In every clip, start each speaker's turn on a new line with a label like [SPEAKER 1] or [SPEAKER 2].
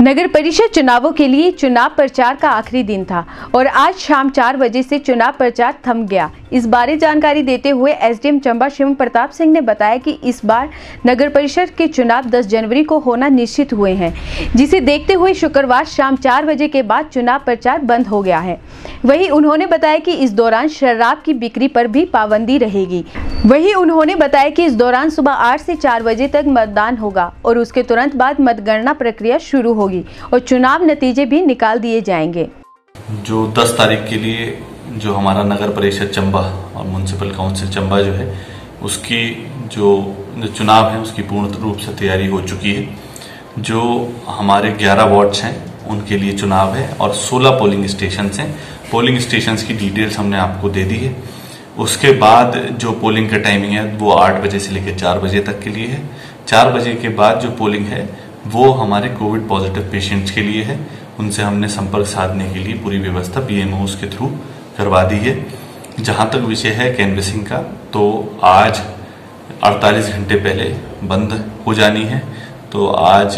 [SPEAKER 1] नगर परिषद चुनावों के लिए चुनाव प्रचार का आखिरी दिन था और आज शाम 4 बजे से चुनाव प्रचार थम गया। इस बारे जानकारी देते हुए एसडीएम चंबा शिव प्रताप सिंह ने बताया कि इस बार नगर परिषद के चुनाव 10 जनवरी को होना निश्चित हुए हैं, जिसे देखते हुए शुक्रवार शाम 4 बजे के बाद चुनाव प्रचार बंद हो गया है। वहीं उन्होंने बताया कि इस दौरान शराब की बिक्री पर भी पाबंदी रहेगी। वहीं उन्होंने बताया कि इस दौरान सुबह 8 से 4 बजे तक मतदान होगा और उसके तुरंत बाद मतगणना प्रक्रिया शुरू होगी और चुनाव नतीजे भी निकाल दिए जाएंगे।
[SPEAKER 2] जो 10 तारीख के लिए जो हमारा नगर परिषद चंबा और म्युनिसिपल काउंसिल चंबा जो है उसकी जो चुनाव है उसकी पूर्ण रूप से तैयारी हो चुकी है। जो हमारे 11 वार्ड्स हैं उनके लिए चुनाव है और 16 पोलिंग स्टेशन हैं। पोलिंग स्टेशन की डिटेल्स हमने आपको दे दी है। उसके बाद जो पोलिंग का टाइमिंग है वो 8 बजे से लेकर 4 बजे तक के लिए है। 4 बजे के बाद जो पोलिंग है वो हमारे कोविड पॉजिटिव पेशेंट्स के लिए है। उनसे हमने संपर्क साधने के लिए पूरी व्यवस्था बीएमओ के थ्रू करवा दी है। जहां तक विषय है कैनवसिंग का, तो आज 48 घंटे पहले बंद हो जानी है। तो आज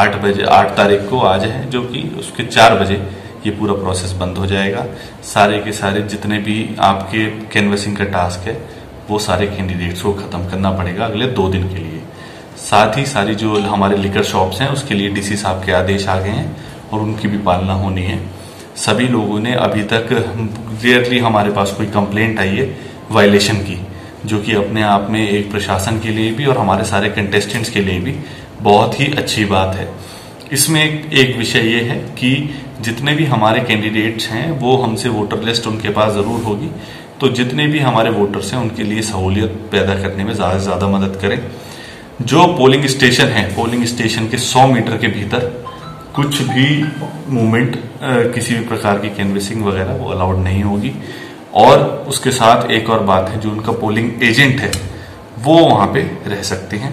[SPEAKER 2] 8 तारीख को आज है, जो कि उसके 4 बजे ये पूरा प्रोसेस बंद हो जाएगा। सारे के सारे जितने भी आपके कैनवसिंग का टास्क है वो सारे कैंडिडेट्स को खत्म करना पड़ेगा अगले 2 दिन के लिए। साथ ही सारी जो हमारे लिकर शॉप्स हैं उसके लिए डीसी साहब के आदेश आ गए हैं और उनकी भी पालना होनी है। सभी लोगों ने अभी तक रेयरली हमारे पास कोई कंप्लेंट आई है वायलेशन की, जो कि अपने आप में एक प्रशासन के लिए भी और हमारे सारे कंटेस्टेंट्स के लिए भी बहुत ही अच्छी बात है। इसमें एक विषय ये है कि जितने भी हमारे कैंडिडेट्स हैं वो हमसे वोटर लिस्ट उनके पास जरूर होगी, तो जितने भी हमारे वोटर्स हैं उनके लिए सहूलियत पैदा करने में ज़्यादा से ज़्यादा मदद करें। जो पोलिंग स्टेशन है, पोलिंग स्टेशन के 100 मीटर के भीतर कुछ भी मूवमेंट, किसी भी प्रकार की कैनवसिंग वगैरह वो अलाउड नहीं होगी। और उसके साथ एक और बात है, जो उनका पोलिंग एजेंट है वो वहां पे रह सकते हैं।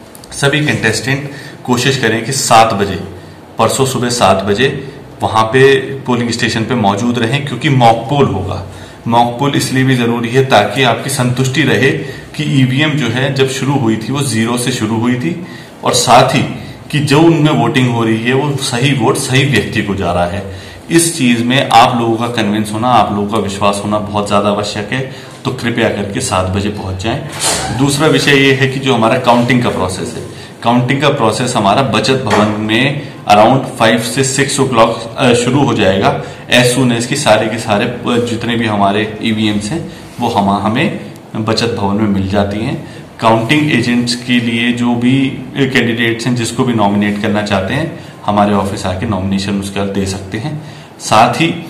[SPEAKER 2] सभी कंटेस्टेंट कोशिश करें कि 7 बजे, परसों सुबह 7 बजे वहां पे पोलिंग स्टेशन पे मौजूद रहें, क्योंकि मॉक पोल होगा। मॉक पोल इसलिए भी जरूरी है ताकि आपकी संतुष्टि रहे कि ईवीएम जो है जब शुरू हुई थी वो 0 से शुरू हुई थी, और साथ ही कि जो उनमें वोटिंग हो रही है वो सही वोट सही व्यक्ति को जा रहा है। इस चीज में आप लोगों का कन्विंस होना, आप लोगों का विश्वास होना बहुत ज्यादा आवश्यक है। तो कृपया करके 7 बजे पहुंच जाएं। दूसरा विषय ये है कि जो हमारा काउंटिंग का प्रोसेस है, काउंटिंग का प्रोसेस हमारा बचत भवन में अराउंड 5 से 6 o'clock शुरू हो जाएगा। एज सुन एज की सारे के सारे जितने भी हमारे ईवीएम्स हैं वो हमें बचत भवन में मिल जाती हैं। काउंटिंग एजेंट्स के लिए जो भी कैंडिडेट्स हैं जिसको भी नॉमिनेट करना चाहते हैं हमारे ऑफिस आके नॉमिनेशन उसका दे सकते हैं। साथ ही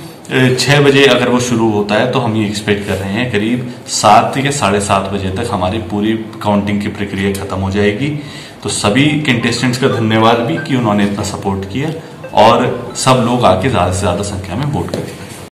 [SPEAKER 2] 6 बजे अगर वो शुरू होता है तो हम ये एक्सपेक्ट कर रहे हैं करीब 7 या 7:30 बजे तक हमारी पूरी काउंटिंग की प्रक्रिया खत्म हो जाएगी। तो सभी कंटेस्टेंट्स का धन्यवाद भी कि उन्होंने इतना सपोर्ट किया और सब लोग आके ज्यादा से ज्यादा संख्या में वोट करें।